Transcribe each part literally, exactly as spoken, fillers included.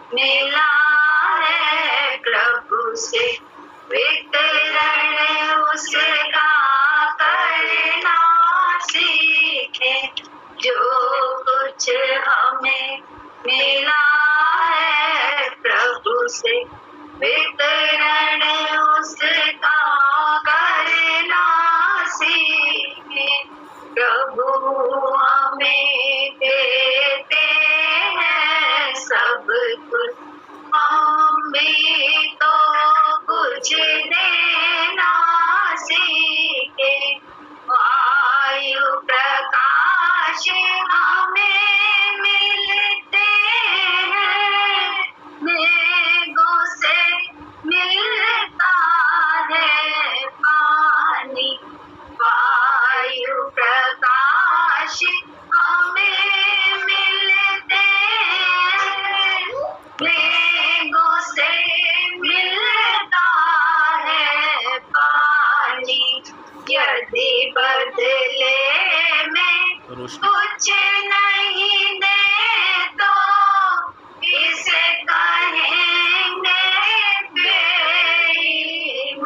मिला है प्रभु से, वितरण उसका करना सीखे। जो कुछ हमें मिला है प्रभु से, वितरण उसका करना सीखे। प्रभु हमें देते हैं सब कुछ, हम भी तो कुछ देना सीखे। वायु प्रकाश हमें मिलते हैं, मेघों से मिलता है पानी। वायु प्रकाश हमें मिलते हैं, मेघों से मिलता है पानी। यदि बदले में कुछ नहीं दे तो इसे कहेंगे बेईमानी।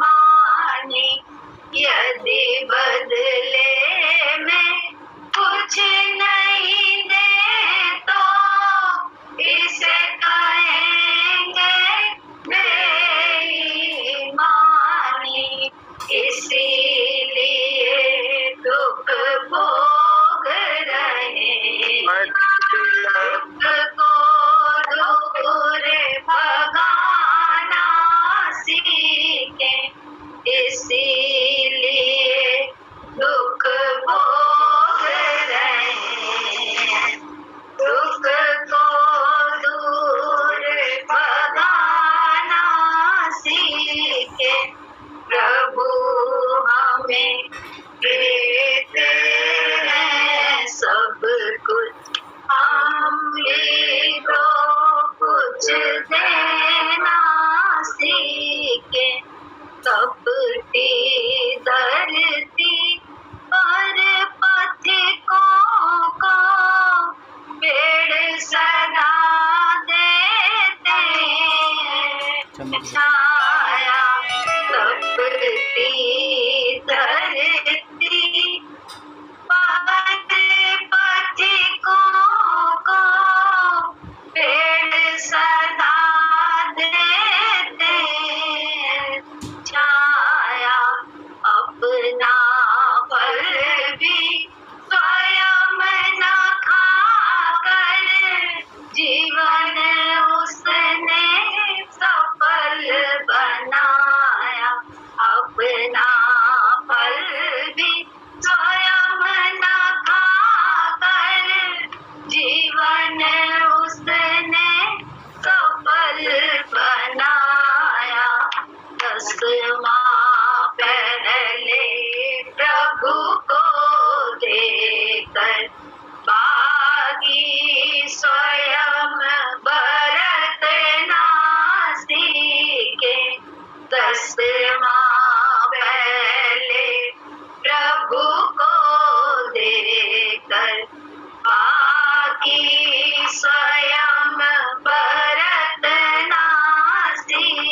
यदि बदले में कुछ नहीं दे तो इसे कहेंगे बेईमानी। इसीलिए दुख भोग रहे, दुख को दूर भगाना सीखे। इसीलिए दुख भोग रहे, दुख को दूर भगाना सीखे। प्रभु हमें देते हैं सब कुछ, हम भी तो कुछ देना सीखे। कपटी धरती पर पथिकों को पेड़ सदा देते हैं छाया। कपटी धरती पर पथिकों को पेड़ सदा देते छाया। अपना फल भी स्वयं न खाकर जीवन उसने सफल बनाया। अपना फल भी स्वयं न खाकर जीवन उसने सफल बनाया। दसवां पहले प्रभु को देकर बागी स्वयं बरतना सीखे। दसवां पहले प्रभु को देकर बागी स्वयं बरतना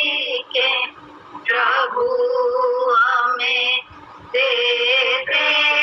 सीखे। प्रभु हमें देते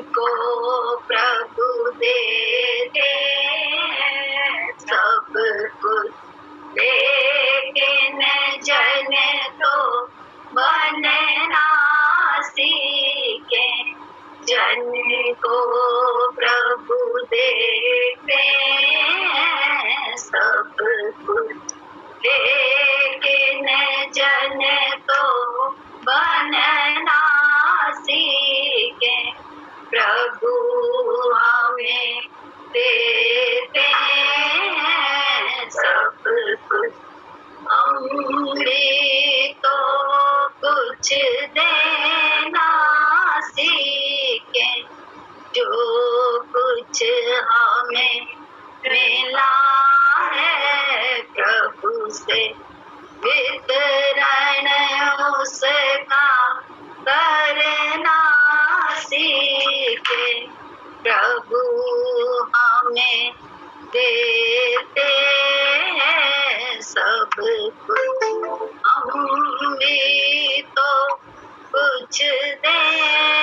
को प्रभु देते हैं सब कुछ, लेकिन जन तो बनना सीखे। जन को प्रभु देते हैं सब कुछ, लेकिन जन तो बनना सीखे। प्रभु हमें देते हैं सब कुछ, हम भी तो कुछ देना सीखे। जो कुछ हमें मिला है प्रभु से, वितरण उसका करना सीखे। प्रभु हमें देते हैं सब कुछ, हम भी तो कुछ दे